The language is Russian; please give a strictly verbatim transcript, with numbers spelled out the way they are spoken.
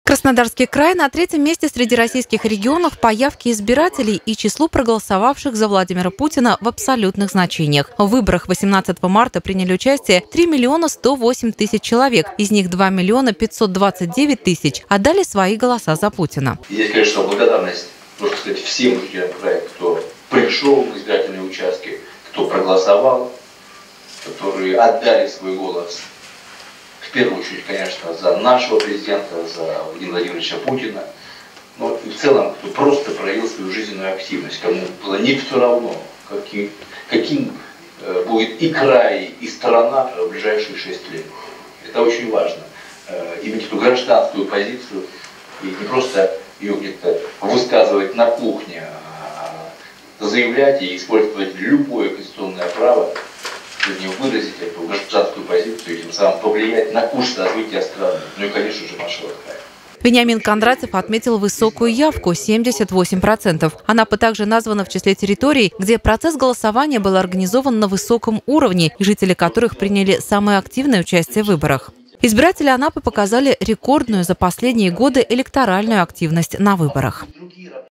Краснодарский край на третьем месте среди российских регионов по явке избирателей и числу проголосовавших за Владимира Путина в абсолютных значениях. В выборах восемнадцатого марта приняли участие три миллиона сто восемь тысяч человек. Из них два миллиона пятьсот двадцать девять тысяч отдали свои голоса за Путина. Здесь, конечно, благодарность, можно сказать, всем жителям края, кто пришел в избирательные участки, кто проголосовал, которые отдали свой голос. В первую очередь, конечно, за нашего президента, за Владимира Владимировича Путина, но и в целом, кто просто проявил свою жизненную активность, кому было не все равно, каким, каким э, будет и край, и страна в ближайшие шесть лет. Это очень важно. Э, иметь эту гражданскую позицию и не просто ее где-то высказывать на кухне, а заявлять и использовать любое конституционное право, не выразить эту гражданскую позицию и тем самым повлиять на курс развития страны, ну и, конечно же, нашего края. Вениамин Кондратьев отметил высокую явку – семьдесят восемь процентов. Она также названа в числе территорий, где процесс голосования был организован на высоком уровне, и жители которых приняли самое активное участие в выборах. Избиратели Анапы показали рекордную за последние годы электоральную активность на выборах.